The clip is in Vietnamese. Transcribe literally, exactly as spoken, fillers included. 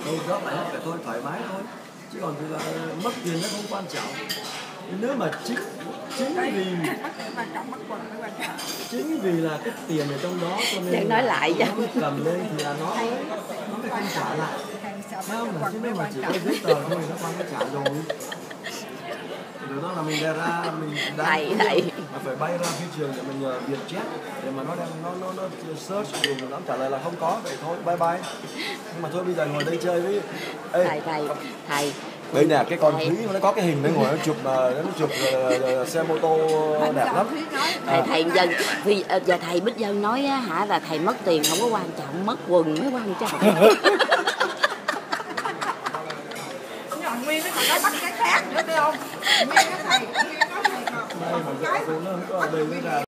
tôi góp lại hết cả tôi thoải mái thôi, chứ còn thì là mất tiền nó không quan trọng. Nếu mà chính chính vì chính vì là cái tiền ở trong đó cho nên nói lại nó mới cầm lên thì là nó nó mới không trả lại. Không, mà chứ nếu mà chỉ có giấy tờ thôi nó quan nó trả rồi. Điều đó là mình ra ra mình thầy thầy mà phải bay ra phi trường để mình nhờ Vietjet để mà nó đem nó nó nó search rồi nó trả lời là không có, vậy thôi bye bye. Nhưng mà thôi bây giờ ngồi đây chơi với ê, thầy thầy thầy đây nè cái con Thúy nó có cái hình nó ngồi nó chụp mà nó chụp uh, xe mô tô đẹp lắm. Thầy thầy dân vì giờ thầy Bích Dân nói á, hả là thầy mất tiền không có quan trọng, mất quần mới quan trọng. Nguyên cái thầy đó bắt cái khác nữa phải không? Nguyên cái thầy, nguyên cái thầy còn một cái.